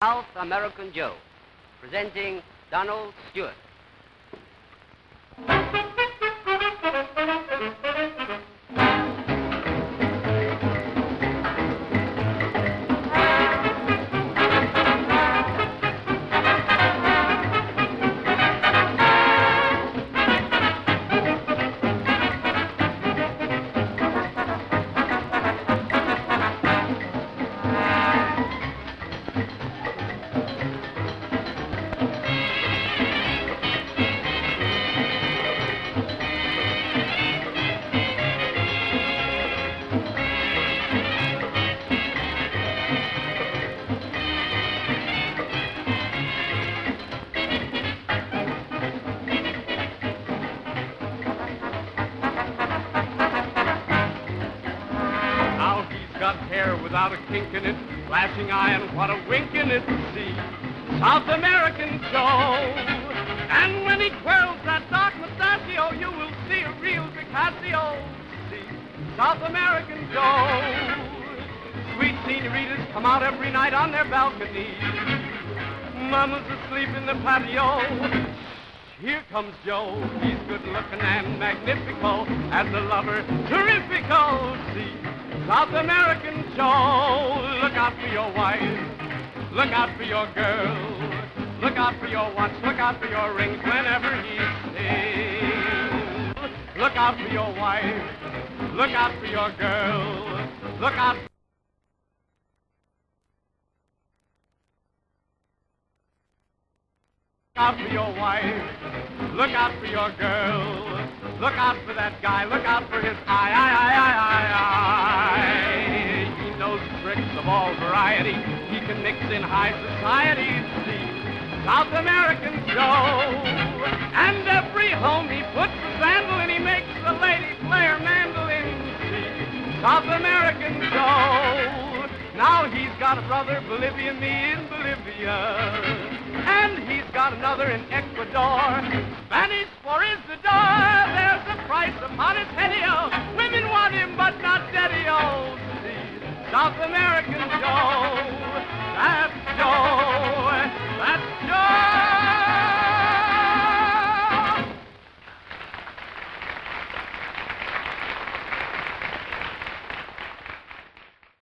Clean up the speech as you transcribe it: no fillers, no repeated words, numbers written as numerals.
South American Joe, presenting Donald Stewart. Got hair without a kink in it, flashing iron, what a wink in it, see, South American Joe. And when he twirls that dark mustachio, you will see a real Picasso, see, South American Joe. Sweet senoritas come out every night on their balconies. Mama's asleep in the patio. Here comes Joe, he's good looking and magnifico, as a lover, terrifico, see, South American Joe. Look out for your wife, look out for your girl, look out for your watch, look out for your rings whenever he sings. Look out for your wife, look out for your girl, look out for your wife, look out for your girl, look out for that guy, look out for his eye. He knows tricks of all variety, he can mix in high society, see, South American Joe. And every home he puts a sandal in, he makes the lady play her mandolin, see, South American Joe. Now he's got a brother, Bolivia, me in Bolivia. And he's got another in Ecuador. Spanish for Isidore, there's a price upon his head-o. Women want him, but not daddy-o. See, South American Joe.